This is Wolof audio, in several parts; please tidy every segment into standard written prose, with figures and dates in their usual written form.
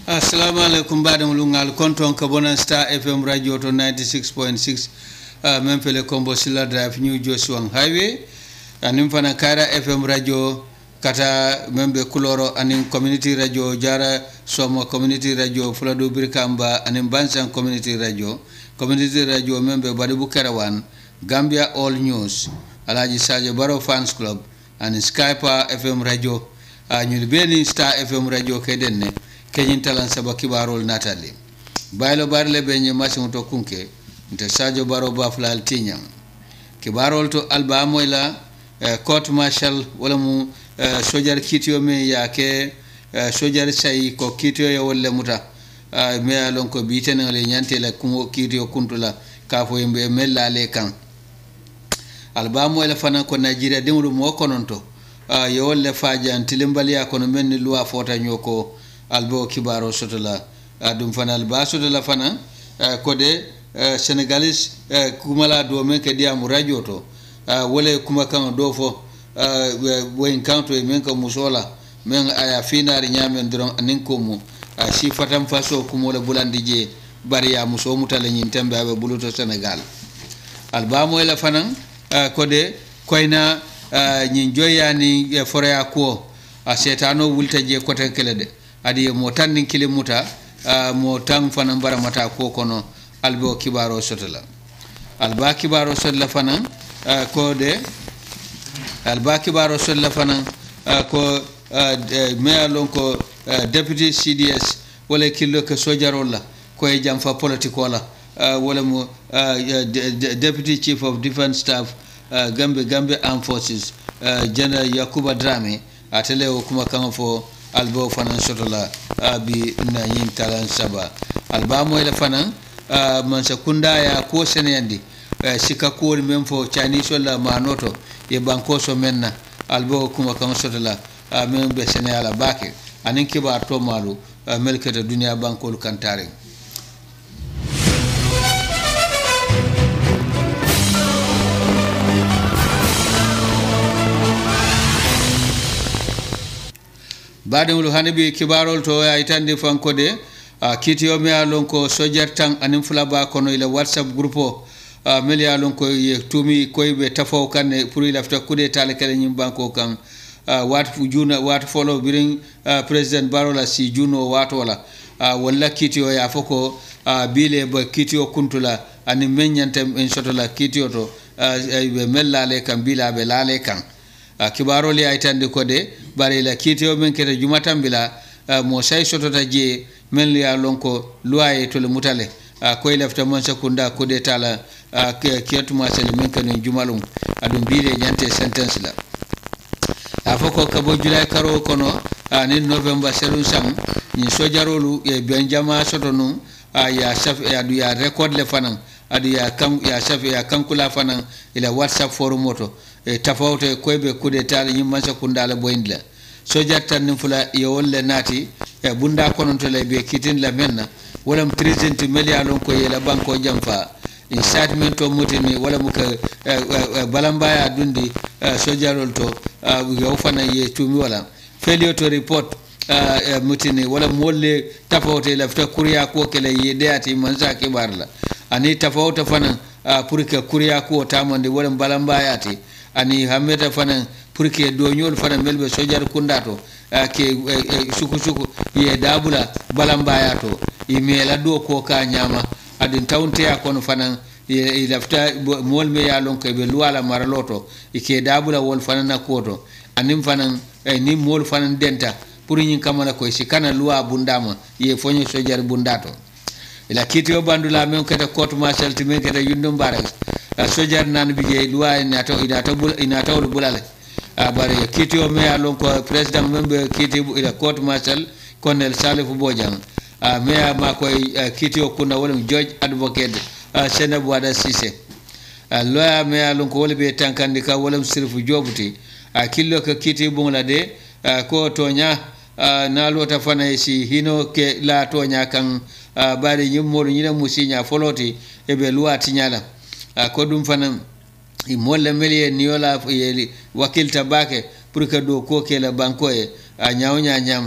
Assalamu alaikum badam lungal konton ka bonan Star FM radio to 96.6 memfele kombo sila drive New Joshua Highway anim fana Kaira FM radio kata membe kuloro anim community radio jara somo community radio fuladu birkamba anim bansan community radio membe badibu karawan Gambia All News Alaji Sajo Baro Fans Club and Skype FM radio nyulbeni Star FM radio kedenne kenyin talan saba kibarol natali baylo barle benye masim to kunke nte Sadio Baro baflal tinyam kibarol to alba moyla court martial wala mu sojar kitiyo me yake sojar sai ko kitiyo ya wala muta me alon ko bitene le nyante la kumo kitiyo kuntula kafo yembe mellale kan alba moyla fana ko Nigeria demru mo kononto yo wala fajan tilimbali ya kono menni loi fota nyoko albo kibaro sotola dum fana alba sotola fana kode Senegalese kumala do men ke diamu radio to wala kuma kan do fo woyin kanto e men ko musola men aya finari nyamen dron anin ko mu si fatam faso kumola bulandi je bariya muso mutale nyin tembe abe buluto Senegal alba mo la fana kode koyna nyin joyani forea ko setano wulta je koten kelede adi mo tannin kilimuta mo tan fana bara mata ko kono albo kibaro sotola alba kibaro sotola fana ko de alba kibaro sotola fana ko me alon ko deputy CDS wala killo ke sojarolla ko e jamfa politiko la wala mo deputy chief of defense staff Gambia Armed Forces General Yakuba Drame atele o kuma kan fo albo fanan sotola bi na yin talan saba alba mo ila fanan man sekunda ya ko seneyandi sika ko men fo Chinese wala manoto e banko so menna albo kuma kan sotola men be seneyala bake anin kiba to malu melkata duniya banko kantare bademulu hanibi kibarol to ya itande fankode kitiyo me alon ko sojar tan anim fulaba kono ila WhatsApp groupe meli alon ko ye tumi koybe tafaw kanne pour ila fta kude tale kala nyim banko kan wat fu juna wat follow biring president Barola si juno wat wala walla kitiyo ya foko bile ba kitiyo kuntula anim menyantem en sotola kitiyo to be mellale kan bila be lale kan kibarol ya itande kode bare la kitiyo men kete jumatan bila mo say sotota je men ya lonko loi to le mutale ko lefta mon sekunda ko de tala kietu ma sele men kan jumalum adum bile nyante sentence la afoko kabo julay karo kono ni november selun sam ni sojarolu e benjama sotonu ya chef ya du ya record le fanan adu ya kam ya chef ya kankula fanan ila WhatsApp forum moto tafawte koybe kude tala nyimma sekunda la boyndla sojar tan fula yolle nati e bunda kononto lay be kitin la menna wala 30 million ko yela banko jamfa incitement to mutini wala muka balambaya dundi sojarol to yo fana ye tumi wala failure to report mutini wala molle tafawte la fta kuriya ko kele yedeati manza kibarla ani tafawta fana pour que kuriya ko tamande wala balambaya ati ani hameta fana pour que doñol fana melbe sojar kundato ke suku ye dabula balambaya to imela do ko ka nyama adin tawnte ya kono fana ye lafta molme ya lon ke be luwala maraloto ike dabula wol fana na koto anim fana ni mol fana denta pour nyin kamana ko sikana luwa bundama ye fonyo sojar bundato ila kitiyo bandula men kata court martial timen kata yundum barak sojar nan bije luwa inato bulale bare kitiyo me alon ko president membe kitiyo ila court martial Colonel Salifu Bojang me ma ko kitiyo kuna wala George advocate Senabu Wada Sise lawyer me alon ko wala be tankandi ka wala sirfu jobuti killo ka kitiyo bungla de ko tonya na lota fana si hino ke la tonya kan bare nyimmolu nyina musinya foloti e be luati nyala ko dum fana molle meliye niola yeli wakilta bake pour que do ko ke la banko e a nyawnya nyama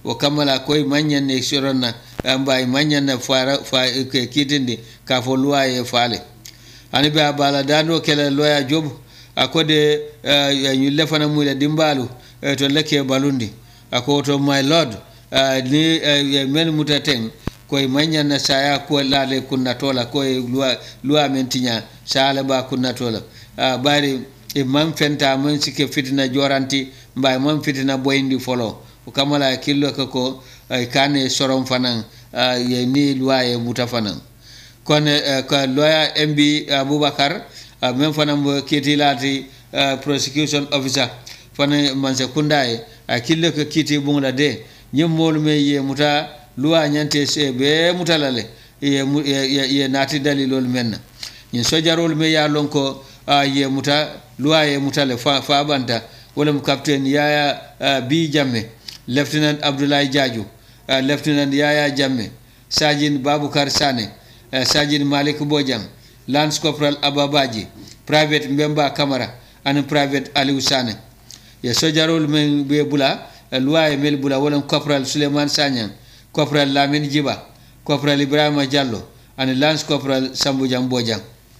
o kamala koy manyan ne shoronna mbay manyan na fa kitindi ka fo luwa faale ani be abala dando kala loya job akode ñu lefana mu le dimbalu to leke balundi akoto my lord ni men mutaten koy manyan na saya ko lale kunna tola koy luwa mentinya sala ba kunna tola bari e man fenta man sike fitina joranti mbay man fitina boyndi folo o kamala killo ko kane sorom fanan ni luwa muta fanan kon ko lawyer MB Abubakar même fanan mo kiti lati prosecution officer fanan man sekundae killo ko kiti bungla de nyemmol me ye muta luwa nyante se be mutalale ye nati dalilol menna nyin sojarol me ya lonko ye muta luwa ye mutale fa banta wala captain Yaya B Jamme Lieutenant Abdoulaye Diadio Lieutenant Yaya Jamme Sergeant Babukar Sane Sergeant Malik Bojang Lance Corporal Ababaji Private Mbemba Kamara and Private Aliou Sane ye sojarol men be bula luwa ye mel bula wala Corporal Suleiman Sanyang Corporal Lamine Jiba Corporal Ibrahima Diallo and Lance Corporal Sambou Jang Bojang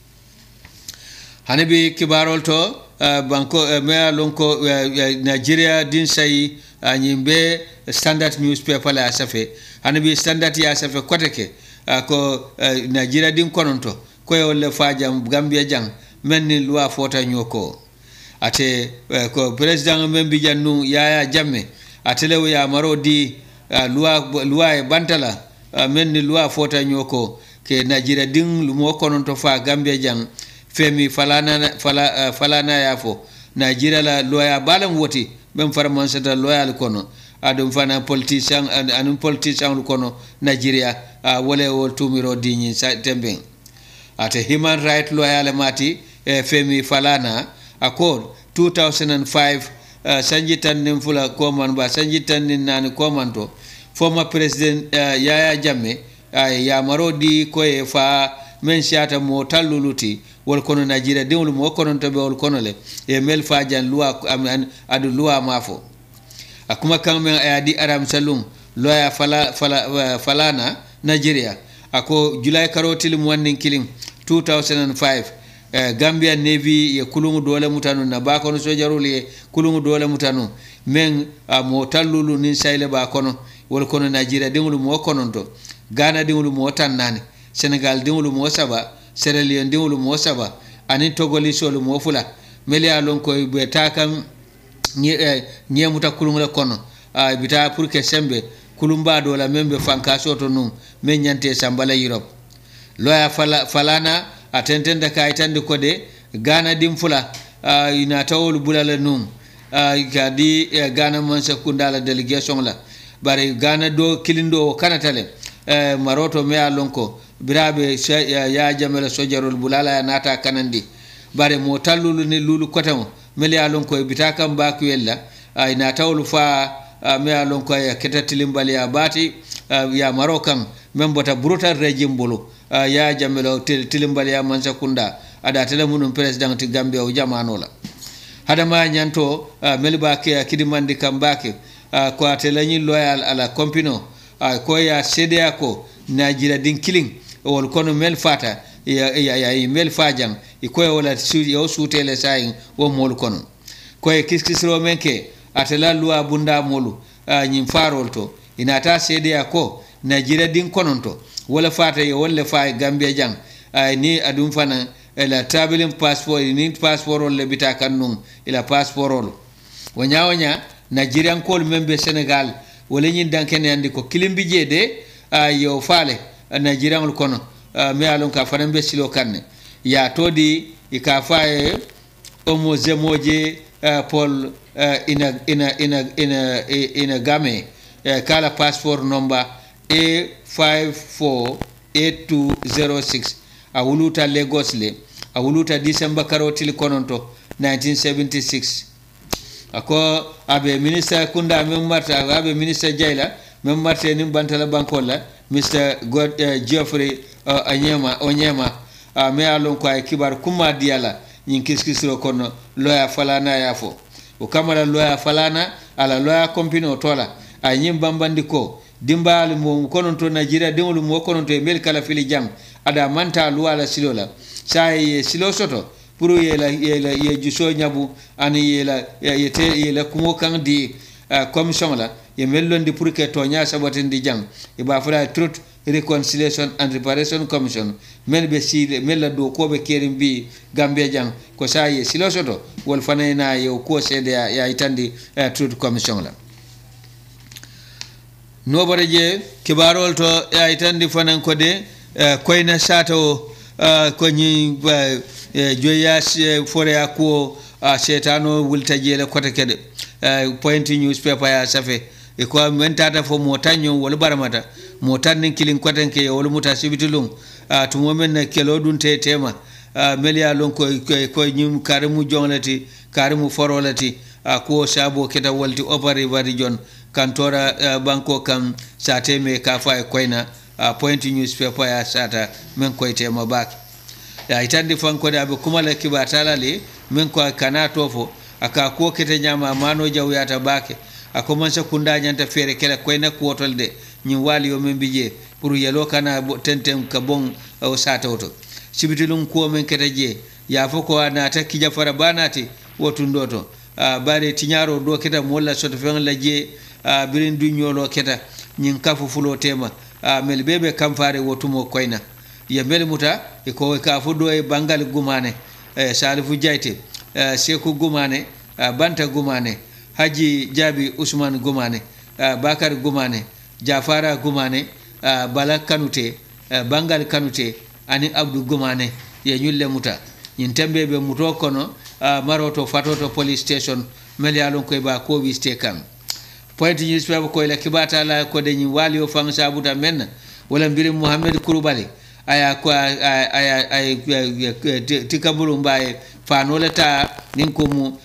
hanabi kibarol to banko me lonko Nigeria din say nyimbe Standard newspaper la asafe hanabi Standard ya asafe koteke ko Nigeria din kononto ko yolle fajam Gambia jang menni loi fota nyoko ate ko president membi jannu Yaya Jamme atelew ya marodi loi bantala menni loi fota nyoko ke Nigeria din lumo kononto fa Gambia jang femi falana yafo Nigeria la lawyer balam woti bem farman sata loyal kono adum fana politician anum politician kono Nigeria wole wol tumiro dinyi tembe ate human right lawyer mati femi falana accord 2005 sanjitan nimfula koman ba sanjitan nani komanto former president Yaya Jamme ya marodi koye fa men siata mo talluluti wol kono Nigeria dewlu mo kono to be wol kono le e mel fajan loi adu loi mafo akuma kammen ayadi aram salum loi falana Nigeria ako July karotil mo wannin kilim 2005 Gambia Navy ye kulungu dole mutanu na ba kono sojarul ye kulungu dole mutanu men mo tallulu nin sayle ba kono wol kono Nigeria dewlu mo kono to Ghana dewlu mo tannani Senegal dingulu mo saba Sierra Leone dingulu mo saba ani Togoli solu mo fula melia lon ko be takam nyemuta kulungula kono bita pour que sembe kulumba do la membe fanka soto num men nyante sambala Europe loya falana atentenda kaytande ko de Ghana dim fula ina tawol bulala num kadi Ghana man sekundala delegation la bare Ghana do kilindo kanatale maroto me alonko birabe ya jamela sojarol bulala ya nata kanandi bare mo tallulu ni lulu kotamo meli alonko bitakam baku yella ay na tawlu fa me alonko ya ketatimbali ya bati ya marokan membota brutal regime bulu ya jamela tilimbali ya mansakunda ada telemunum president Gambia o jamanola hadama nyanto meliba ke kidimandi kambake ko atelani loyal ala compino ko ya CDA ko Nigeria din killing wol kono mel fata ya mel fajang ko wala yo sutele sayin wo mol kono ko kiskisro menke atela loi bunda molu nyim farol to inata CDA ko Nigeria din kononto wala fata yo wala fa Gambia jang ni adum fana la traveling passport ni passport le bitaka num ila passport wonya Nigerian kol membe Senegal wala nyin dankene andi ko kilimbi jede yo faale Nigerian kono me alon ka farambe silo kanne ya todi ikafaye omo zemoje Paul ina game kala passport number A548206 awuluta Lagos le awuluta December karotil kononto 1976 ako abe minister kunda memmarta abe minister Jaila memmarte nim bantala bankola Mr. Geoffrey Onyema me alon ko ay kibar kuma diala nyin kiskisro kono loya falana yafo o kamara loya falana ala loya kompino tola a nyim bambandi ko dimbal mo konon to Nigeria dingol mo konon to mel kala fili jang ada manta luwala silola sai silo soto puru ye juso nyabu ani yela kumo kan di commission la ye mellondi pour que to nya sabatin di jang e ba fara Truth Reconciliation and Reparation Commission mel be si mel la do ko be kerim bi Gambia jang ko sai silo soto wol fanayna yo ko sede ya itandi Truth Commission la no bare je kibarol to ya itandi fanan ko de koyna sato ko ni joya fore ko setano wulta jele kota kede point newspaper ya safe e ko men tata fo motanyo wol baramata motannin kilin kwatanke wol muta sibitulum to momen na kelo dun tema melia lon ko nyum karimu jonglati karimu forolati ko sabo keta walti opari region kantora banko kam sateme ka fa koyna point newspaper ya sata men koyte ma bak ya itandi fanko da be kuma la kibatala le men ko kana tofo aka ko kete nyama mano jawyata bake ako sa kunda nyanta fere kala koyna ko tolde nyi wali yo men bije pour yelo kana tentem ka bon o sata oto sibitulum ko men kete je ya foko ana ta kija fara banati wotundoto bare tinyaro do keta molla soto fen la je birin dunyolo keta nyin kafu fulo tema mel bebe kam fare wotumo koyna ya mel muta e ko ka fu do e bangal gumane salifu jayte seku gumane banta gumane haji jabi usman gumane bakar gumane jafara gumane bala kanute bangal kanute ani abdu gumane ya nyulle muta nyin tembe be muto kono maroto fatoto police station mel yalon koy ba ko wi stekam point newspaper ko la kibata la ko de nyi wali o fang sabuta men wala mbiri Muhammad Kurubali aya ko ay tikabulu mbaye fanoleta ninkumu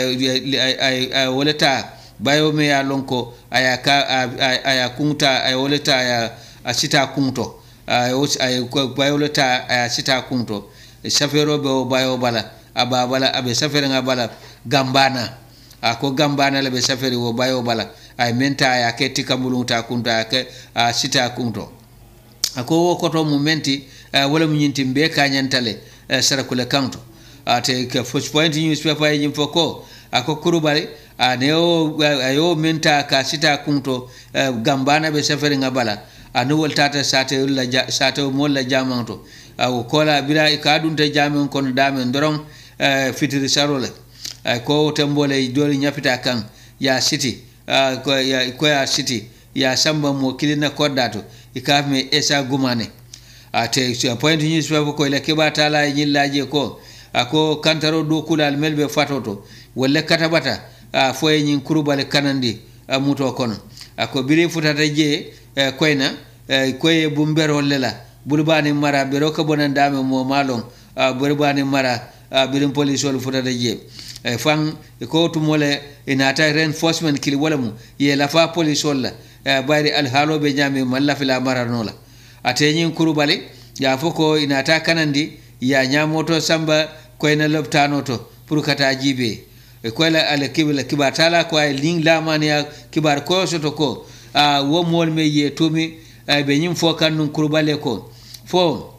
ay woleta bayo me ya lonko aya kunta ay woleta aya asita kunto ay bayo leta aya sita kunto safero be bayo bala ababala abe safere ngabala gambana ako gambana le be safere wo bayo bala ay menta aya ke tikabulu ta kunta ke sita kunto ako koto momenti wala munyinti mbe kanyantale sarakula kanto ate ke first point newspaper yin foko ako Kurubali aneo ayo menta ka sita kunto gambana be safari ngabala anu woltata sate molla jamanto aw kola bira ikadun te jamen kon dame ndoron fitiri sarole ko tembole doli nyapita kan ya city ko ya city ya samba mo kilina kodato ikafme esa gumane ate point newspaper ko le kibata la nyillaje ko ako kantaro do kulal melbe fatoto wala katabata foye nyin Kurubali kanandi muto kono ako biri futata je koyna koye bumbero lela bulbani mara bero ko bonandame mo malon bulbani mara birin police wol futata je fan ko tumole inata reinforcement kili wala mu ye la fa police wala bayri al halobe nyame malla fila mara nola ate nyin Kurubali ya foko inata kanandi ya nyamoto samba koyna loptano to pour kata jibe e koyla ala kibla kibatala ko ay ling la mania kibar ko soto ko wo mol me ye tomi be nyim fo kan nun Kurubali ko fo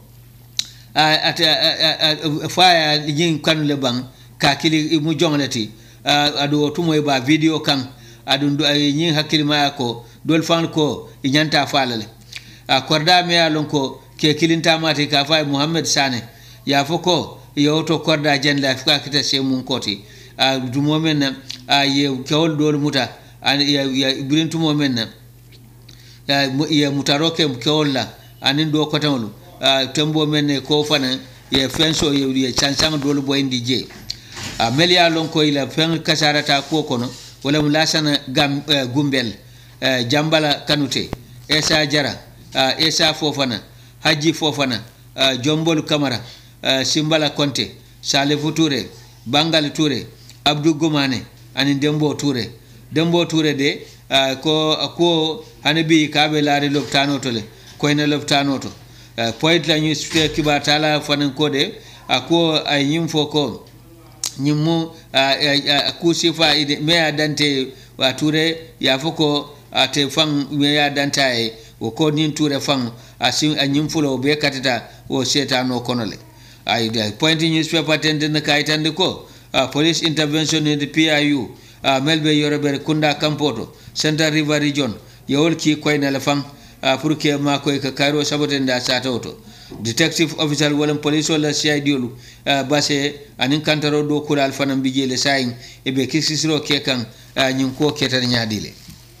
fa yin kan le bang ka kili mu jonglati ado tumoy ba video kan adun do ay nyin hakili ma ko dol fan ko nyanta falale korda me alon ko ke kilinta mati ka fa Muhammad Sane ya foko yo to korda jen la fa kita se mun koti du momen ye kewol dol muta ya birin tu momen ya mutaroke kewol la anin do ko tawlu tembo men ko fana ye fenso ye chansang dol boyndi je melia lon ko ila fen kasarata ko kono wala mulasana gumbel jambala kanute esa jara esa fofana haji fofana jombol kamara simbala konte salifu ture bangal ture abdou gumane ani dembo ture de ko hanabi kabe laari loptano to le koyna loptano to point la news kibatala fanan kode ako ay nyim foko nyimmu ku sifa ide me adante wa ture ya foko ate fang me ya dantaye o ko nin ture fang asin anyim fulo be katita o setano konole ay point newspaper tende kaitande ko police intervention in the PIU melbe yorebe kunda kampoto Central River region yewol ki koyna la fang pour que ma koy ka kayro sabotenda satoto detective officer wala police wala CID lu basse anin kantaro do kulal fanam bijele sayin e be kisisiro kekan nyin ko ketan nyaadile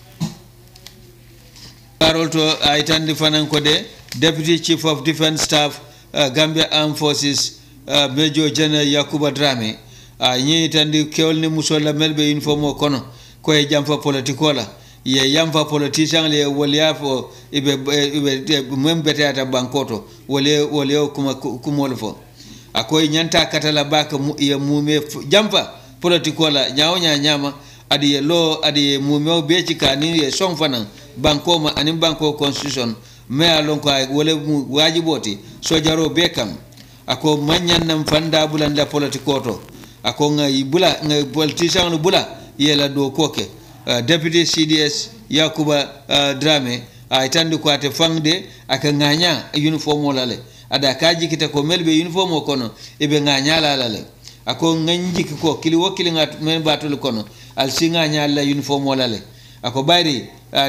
parolto aitandi fanan ko de deputy chief of defense staff Gambia Armed Forces Major General Yakuba Drame nyi tandi kewlni musola melbe informo kono ko e jamfa politikola ye yamfa politician le wolia fo ibe membete ata bankoto wole kuma kumolfo akoy nyanta katala baka ye mume jamfa politikola nyaawonya nyama adi lo adi mume be ci kani ye son fanan banko ma anin banko constitution me alon ko wole wajiboti sojaro bekam ako manyan nam fanda bulanda politikoto ako ngai bula ngai politician bula yela do koke deputy CDS Yakuba Drame itandi ko ate fangde aka nganya uniform olale ada kaji kita ko melbe uniform kono ibe nganya lalale ako nganji ko kili wakili ngat men batul kono al singa nyalla uniform olale ako bayri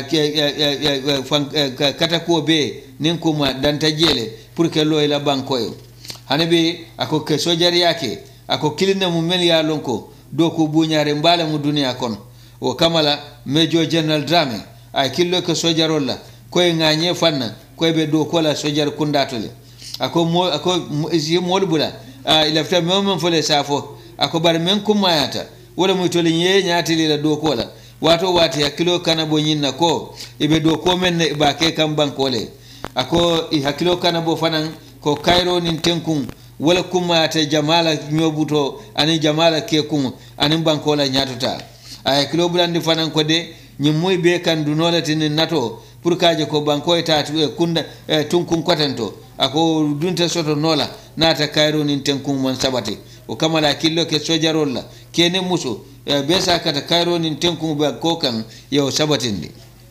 kata ko be nin kuma danta jele pour que lo ila banko yo hanabe ako ke sojari yake ako kilina mu mel ya lonko do ko buñare mbala mu duniya kono o kamala Major General Drame ay killo ko sojarolla koy nganye fanna koy be do kola sojar kundatole ako mol bula ila fta mom fole safo ako bar men kumayata wala muy tole nye nyaati la do kola wato wati hakilo kana bo nyinna ko ibe do ko men ne ba ke kam bankole ako hakilo kana bo fanan ko Cairo nin tenkun wala kumayata jamala nyobuto ani jamala ke kun ani bankola nyatuta ay kilo bulandi fanan ko de nyimoy be kan du nolatin nato pour kaje ko banko eta kunda tunkun kwatanto ako dunta soto nola nata Cairo nin tenkun mon sabati o kamala killo ke sojarolla kene muso be sa kata Cairo nin tenkun ba ko kan yo sabatindi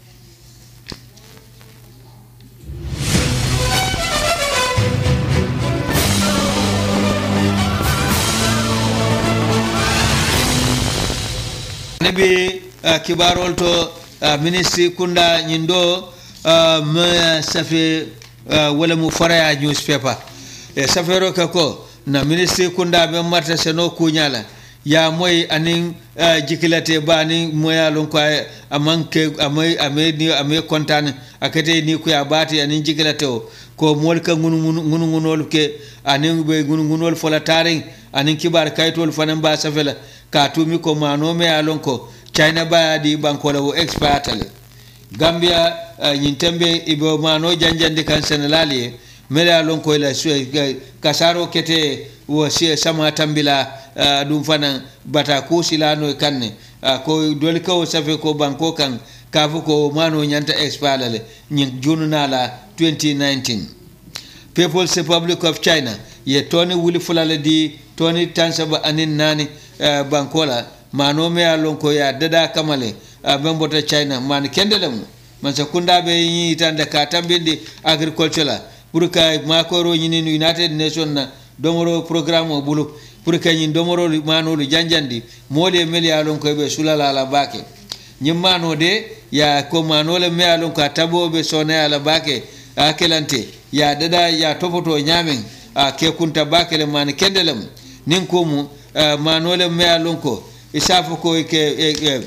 nabi kibarol to ministry kunda nyindo ma safi wala mu faraya newspaper safero kako na ministry kunda be marta seno kunyala ya moy anin jikilate bani moya lon ko amanke amay kontane akete ni ku ya bati anin jikilate ko mol ka ngunu ke anin be ngunu fola taring anin kibar kaytol fanan ba safela ka tumi ko mano me alon ko China ba di banko lawo expatale Gambia nyintembe ibo mano janjandi kan senelali mele alon ko la kasaro kete wo sama tambila dum fana bata ko silano kanne ko doli ko safe ko banko kan kafu ko mano nyanta expatale nyin jununa la 2019 People's Republic of China ye toni wuli fulale di toni tansaba anin nani bankola mano me alon ko ya dada kamale bembota China man kendelem man sakunda be yi tande ka tambindi agriculture burka makoro nyini United Nation na domoro programme bulu burka nyin domoro mano lu janjandi mole meli alon ko be sulala la bake nyimano de ya ko mano le me alon ka tabo be sone ala bake akelante ya dada ya topoto nyamen ke kunta bake le man kendelem nin ko mu manole me alon ko isafu ko ke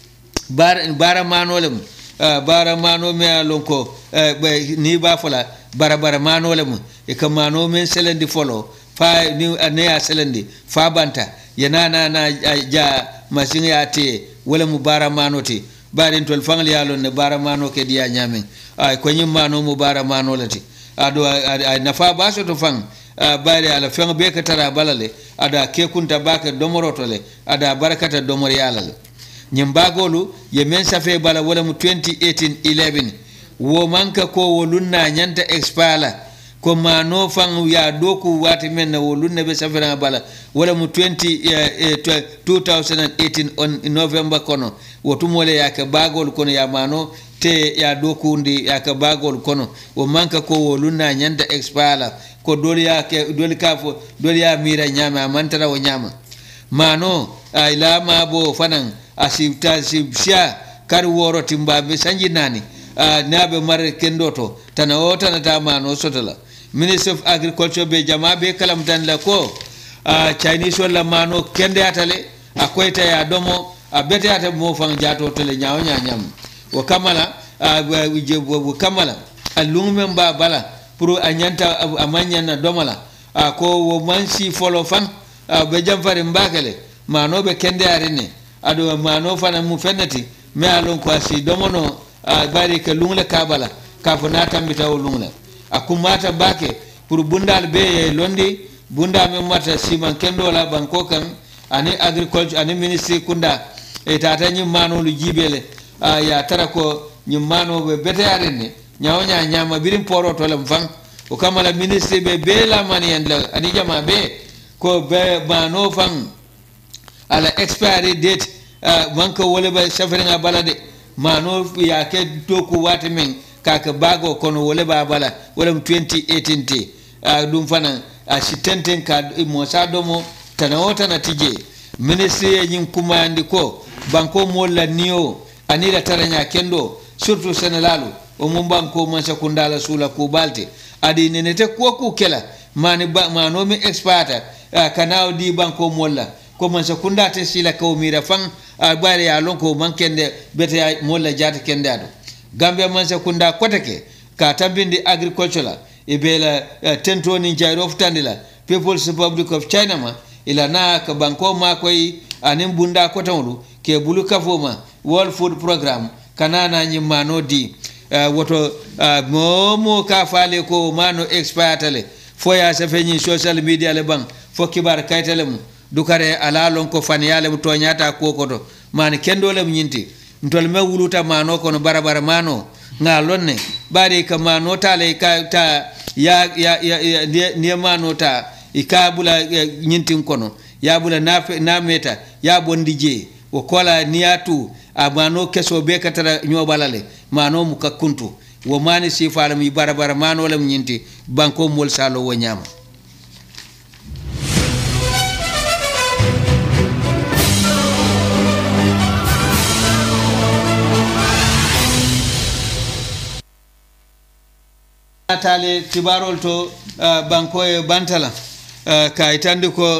bara manolem bara mano me alon ko ni ba fola bara manolem e ka mano men selendi folo fa ni ne selendi fa banta yana na ja masin ya te wala mu bara manoti barin tol fangal yalon ne bara mano ke dia nyamen ay ko nyim mano mu bara manolati ado nafa baso to fang bari ala feng be ka tara balale ada ke kunta baka domorotole ada barakata domor yalale nyimbagolu ye men safe bala wala mu 2018-11 wo manka ko wolunna nyanta expala ko mano fan ya doku wati men na wolunne be safira bala wala mu 2018 on November kono wotumole yake bagol kono ya mano te ya doku ndi yake bagol kono o manka ko wolunna nyanda expala ko doli yake doli kafo doli ya mira nyama amantara o nyama mano ila mabo fanan asibta sibsha kar woro timbabe sanji nani nabe mare kendoto tana wota na tamano sotala Minister of Agriculture be jama be kalam tan la ko Chinese wala mano kende atale akoyta ya domo bete ata mo fang jato tele nyaaw nyam wa kamala wa kamala alungme mba bala pour anyanta amanya na domala ko wo mansi folo fan be jamfare mbakale mano be kende arene ado mano fana mu fenati me alon ko asi domono bari ke lungle kabala kafuna tambita o lungle akumata bake pour bundal be londi bunda me mata siman kendo la banko kan ani agriculture ani ministry kunda e tata nyi mano lu jibele ya tara ko nyi mano be bete arene nyawnya nyama birim poro to lam fang o kamala ministry be la mani and ani jama be ko be mano fang ala expiry date banko wala ba safringa balade mano ya ke toku wati men kaka bago kono wala ba bala wala 2018 te dum fana asitenten ka mo sadomo tanawota na tije ministry yin kuma andi ko banko molla niyo anira taranya kendo surtout senelalu o mum banko man sakundala sula ko balte adi nenete ko ku kela mani ba mano mi expata kanao di banko molla ko man sakunda te sila ko mira fan bare ya lonko man kende bete molla jata kende ado Gambia man sakunda kotake ka tambindi agriculture e bela tentoni jairo ftandila People's Republic of China ma ila na ka banko ma koy anim bunda kotanlu ke bulu kafoma World Food Program kanana nyimano di woto momo ka fale ko mano expatale foya sa feni social media le bang fo kibar kaytale mu dukare ala lon ko faniyale mu to nyata kokoto man kendo le nyinti ntol me wuluta mano kono barabara mano ngalonne bari ka mano tale ka ta ya ni mano ta ikabula nyintin kono ya bula na meta ya bondije o kola niatu amano keso be katara nyobalale mano mukakuntu wo mani sifala mi barabara mano lam nyinti banko mol salo wo nyama atale tibarol to banko e bantala ka itandi ko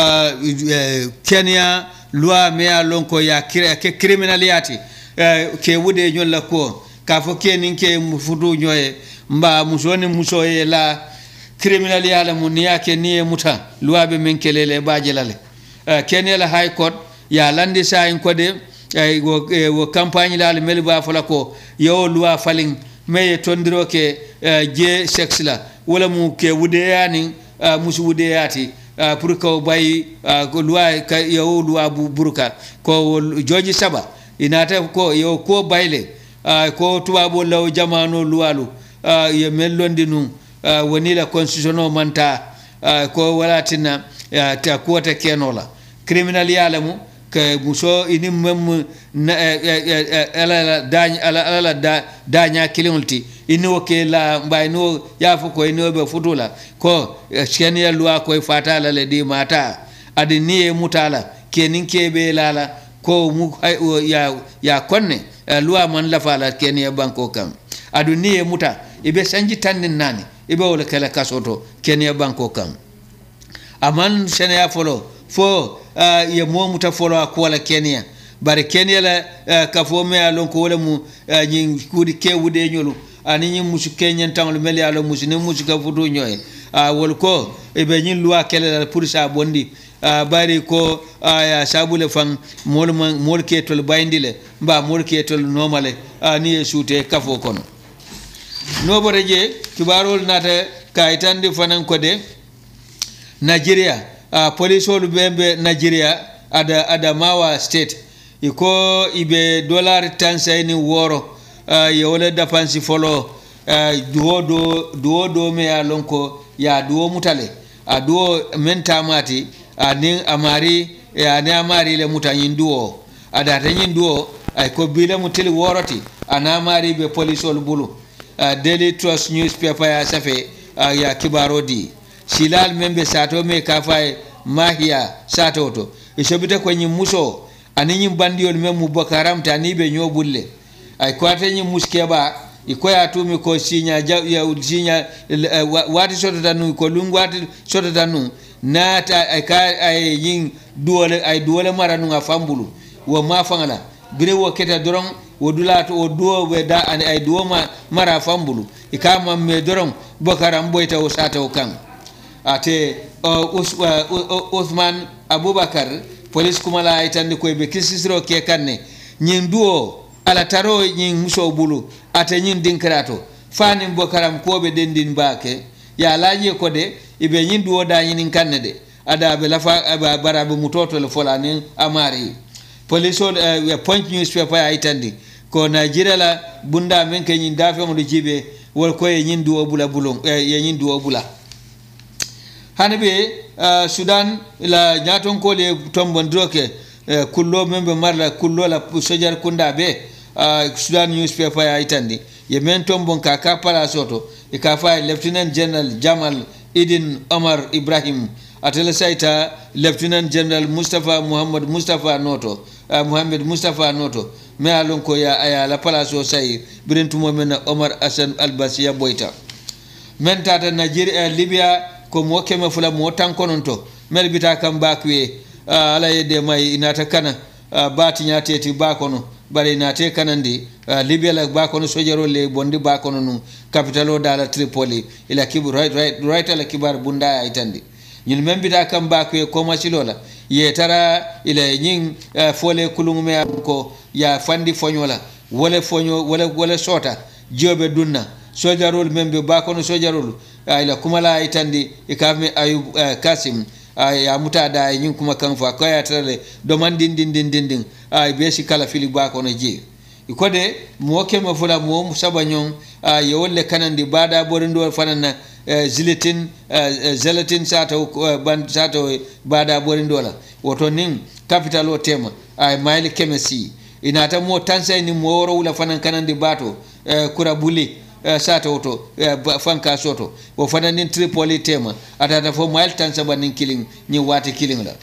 Kenya loi mea lonko ya ke criminaliati ke wude nyolla ko ka fo kenin ke mufudu nyoye mba musoni musoye la criminaliala munia ke niye muta loi be men kelele bajelale Kenya la high court ya landi sa en kode wo campagne la melba fala ko yo loi falling meye tondiro ke je sex la wala mu ke wude yani musu wude yati pour ko bay ko loi ka yo loi buruka ko joji saba inata ko yo ko bayle ko tuwabo law jamano luwalu ye mellondi nu woni la constitution manta ko walatina ta kota kenola criminal yalamu ke muso ini mem ala daña kilingulti ini woke la mbay no yafo ko ini be futula ko chenia loi ko fatala le di mata adi ni mutala kenin kebe lala ko mu ya konne loi man la fala kenya banko kam adu ni muta ibe sanji tanin nani ibe wala kala kasoto kenya banko kam aman sene folo fo ye momuta folo akola Kenya bare Kenya la ka fo me alon ko wala mu nyi kudi kewude nyolu ani nyi musu Kenya tanglo meli alo musu ne musu ka fudu nyoy wol ko e be nyi loi kele pour sa bondi bari ko ya sabule fan mol ketol bayndile mba mol ketol normale ni sute kafo kono no boreje kibarol nata kaitandi fanan ko de Nigeria police olu bembe Nigeria Adamawa state iko ibe dollar tansai ni woro ye wala dapansi folo duwo me ya lonko ya duwo mutale a duwo menta mati ani amari ani amari le mutanyin duwo ada tanyin duwo ay ko bile mutili woroti ana mari be police ol bulu Daily Trust newspaper ya safe ya kibaro di silal membe sato me kafai mahia sato to isobita kwenye muso aninyi bandiol memu bokaram tanibe nyobulle ay kwate nyi muskeba ikoya tumi ko sinya ya sinya wati soto danu ko lungu wati soto danu nata ay yin duole maranu nga fambulu wo mafangala bire wo keta doron wo dulato wo duwo be da ay duwo mara fambulu ikama me doron bokaram boyta o sata o kan ate Uthman Abubakar police kumala itandi ko be kisisro ke kanne nyin duwo ala taro nyin muso bulu ate nyin dinkrato fani bokaram ko be dendin bake ya laje ko de ibe nyin duwo da nyin kanne de ada be lafa barabe mutoto le folani amari police point newspaper itandi ko Nigeria la bunda men ke nyin dafe mo jibe wol ko nyin duwo bula bulon nyin duwo bula hanabe Sudan la nyaton ko le tombon droke kullo membe marla kullo la sojar kunda be Sudan newspaper ya itandi ye men tombon ka pala soto e ka fa Lieutenant General Jamal Idin Omar Ibrahim atela saita Lieutenant General Muhammad Mustafa Noto me alon ko ya aya la pala so sai birentumo men Omar Hassan Albasiya boyta men tata Nigeria Libya ko mo keme fula mo tankononto mel bita kam bakwe ala yede may inata kana bati nyateti bakono bare inate kanandi Libya la bakono sojero le bondi bakono nu capitalo dala Tripoli ila kibu right ala kibar bunda itandi ñun men bita kam bakwe ko masilola ye tara ila nyin fole kulungume ko ya fandi fonyola wala sota jobe dunna sojarol membe bakono sojarol ila kumala itandi ikame Ayub Kasim ya mutada nyin kuma kan fa ko ya tare do man din ay besi kala fili bakono ji ikode mo kema fula mo sabanyon ye wolle kanandi bada borindo fanana zelatin sato bada borindo la woto nin capital o tema ay mayli kemesi inata mo tansay ni mo woro wula fanan kanandi bato kura buli sata oto fanka soto wo fananin Tripoli tema atata fo mail tan sabanin killing ni wati killing la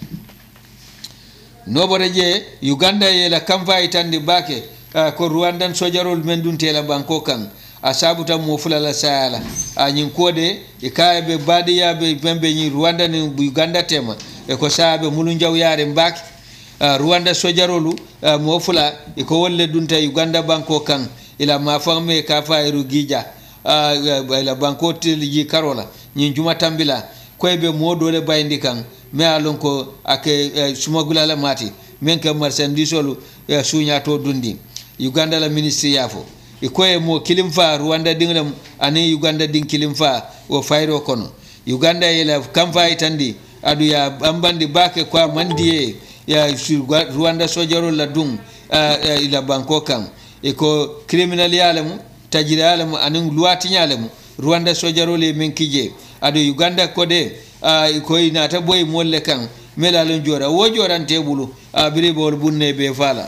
nobore je Uganda ye la kamfa itandi bake ko Rwandan sojarol men dun tela banko kan asabuta mo fulala sala anyin kode e kaybe badiya be bembe ni Rwanda ni Uganda tema e ko saabe mulunjaw yare mbake Rwanda sojarolu mo fula e ko wolle dunta Uganda banko kan ila mafame kafa irugija ila banko tilji karola nyin juma tambila koybe modole bayndi kan me alon ko ake sumagula la mati men ka marchandisolu sunya to dundi Uganda la ministry yafo ikoye mo kilimfa Rwanda dinglam ani Uganda ding kilimfa o fayro kono Uganda ila kamfa itandi adu ya ambandi bake kwa mandiye ya Rwanda sojaro la dung ila banko kan iko criminal yalamu tajiri yalamu anin luwati yalamu Rwanda sojaro le men kije adu Uganda kode iko inata boy molle kan melalon jora wo joran tebulu bire bol bunne be fala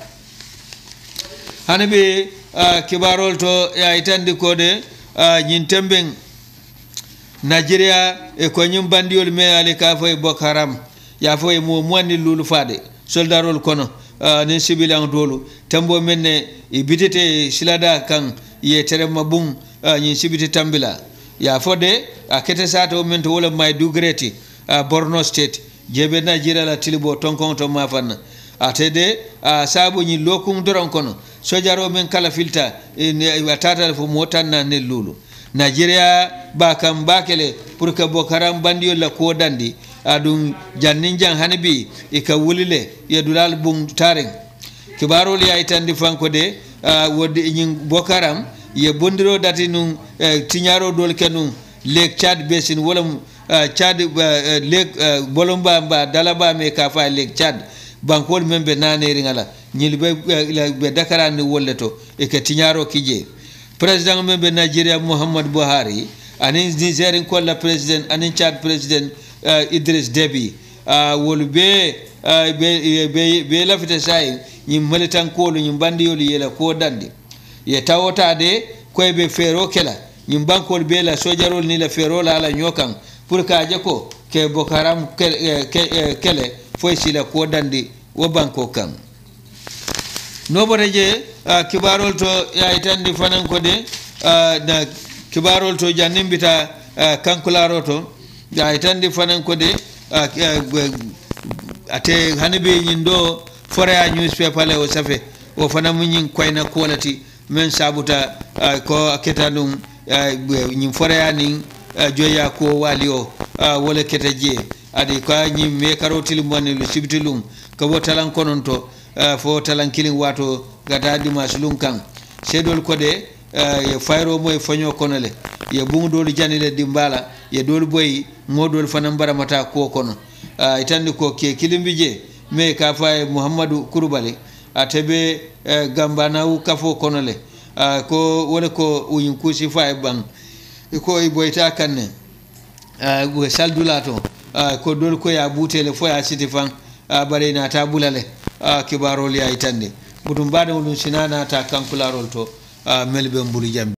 hanabe kibarol to ya itandi kode nyin temben Nigeria e ko nyum bandiol me ale ka fay Boko Haram ya fay mo monni lulu fade soldarol kono ne sibilan dolu tambo menne ibitete silada kan ye terema bum nyin sibite tambila ya fode akete sato men to wala may dugreti Borno State jebe Nigeria la tilibo tonkon to mafanna atede sabu nyi lokum doron kono sojaro men kala filta watata fo motanna ne lulu Nigeria ba kam bakele pour que Boko Haram bandiol la ko dandi adun janninjan hanabi ika wulile yedulal bum taren kibarol ya itandi fanko de wodi nyin Boko Haram ye bondiro dati nun tinyaro dol kenun Lake Chad basin wala Chad Lake bolomba ba dalaba me kafa Lake Chad bankol membe nane ringala nyilbe be Dakar ni wolleto e ke tinyaro kije president membe Nigeria Muhammad Buhari anin Nigerian kolla president anin Chad president Idris Deby wol be lafita say nyim malitan kolu nyim bandi yolu yela ko dandi ye tawota de koy be fero kela nyim bankol be la sojarol ni la fero la ala nyokan pour ka je ko ke Boko Haram kele foy sila ko dandi wo banko kan no boreje kibarol to ya itandi fanan ko de na kibarol to jannimbita kankularo to ya itandi fanan ko de ate hanibe nyindo forea newspaper le o safe o fana munyin koyna quality men sabuta ko aketa dum nyim forea nin joya ko walio wala ketaje adi ko nyim me karotil moni lu sibtilum ko wotalan kononto fo talan kilin wato gata dimasulun kan sedol ko de ye fayro moy fanyo konole ye bungdol janile dimbala ye dol boy modol fanan baramata ko kono itandi ko ke kilimbije me ka fay Muhammadu Kurubali atebe gambana u kafo konole ko wala ko uyin kusi fay bang ko iboyta kanne go saldulato ko dol ko ya butele fo ya sitifan bare na tabulale kibarol ya itande budum bade wulun sinana ta kankularol to melbe mbulu jambi